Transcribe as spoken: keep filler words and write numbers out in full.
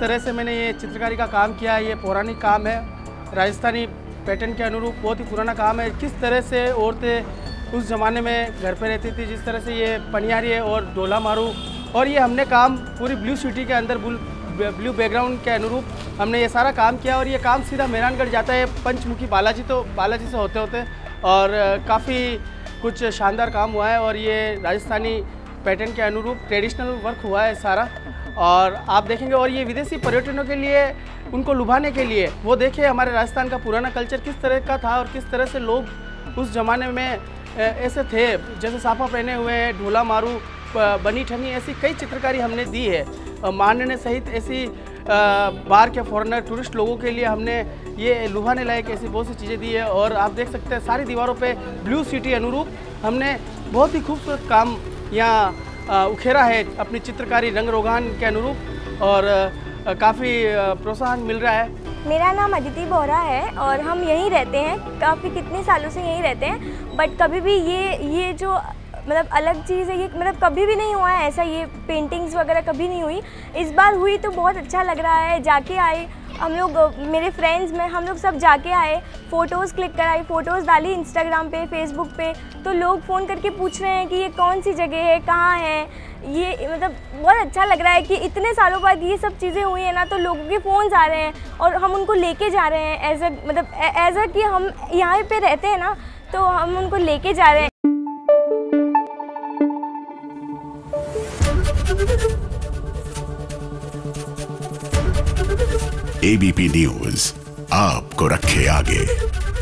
तरह से मैंने ये चित्रकारी का काम किया है, ये पौराणिक काम है, राजस्थानी पैटर्न के अनुरूप बहुत ही पुराना काम है। किस तरह से औरतें उस ज़माने में घर पे रहती थी, जिस तरह से ये पनियारी है और डोला मारू, और ये हमने काम पूरी ब्लू सिटी के अंदर ब्लू बैकग्राउंड के अनुरूप हमने ये सारा काम किया। और ये काम सीधा मेहरानगढ़ जाता है पंचमुखी बालाजी, तो बालाजी से होते होते, और काफ़ी कुछ शानदार काम हुआ है। और ये राजस्थानी पैटर्न के अनुरूप ट्रेडिशनल वर्क हुआ है सारा, और आप देखेंगे। और ये विदेशी पर्यटनों के लिए, उनको लुभाने के लिए, वो देखें हमारे राजस्थान का पुराना कल्चर किस तरह का था और किस तरह से लोग उस ज़माने में ऐसे थे, जैसे साफा पहने हुए हैं, ढोला मारू, बनी ठनी, ऐसी कई चित्रकारी हमने दी है। मानने सहित ऐसी बाहर के फॉरेनर टूरिस्ट लोगों के लिए हमने ये लुभाने लायक ऐसी बहुत सी चीज़ें दी है। और आप देख सकते हैं सारी दीवारों पे ब्लू सिटी अनुरूप हमने बहुत ही खूबसूरत काम यहाँ उखेरा है अपनी चित्रकारी रंग रोगान के अनुरूप, और काफ़ी प्रोत्साहन मिल रहा है। मेरा नाम अदिति बोरा है और हम यहीं रहते हैं, काफ़ी कितने सालों से यहीं रहते हैं। बट कभी भी ये ये जो मतलब अलग चीज़ है, ये मतलब कभी भी नहीं हुआ है ऐसा, ये पेंटिंग्स वगैरह कभी नहीं हुई। इस बार हुई तो बहुत अच्छा लग रहा है। जाके आए हम लोग, मेरे फ्रेंड्स में हम लोग सब जाके आए, फ़ोटोज़ क्लिक कराई, फ़ोटोज़ डाली इंस्टाग्राम पे, फेसबुक पे, तो लोग फ़ोन करके पूछ रहे हैं कि ये कौन सी जगह है, कहाँ है ये। मतलब बहुत अच्छा लग रहा है कि इतने सालों बाद ये सब चीज़ें हुई है ना, तो लोगों के फ़ोन्स आ रहे हैं और हम उनको लेके जा रहे हैं एज अ मतलब एज अ कि हम यहाँ पे रहते हैं ना, तो हम उनको लेके जा रहे हैं। एबीपी न्यूज़ आपको रखे आगे।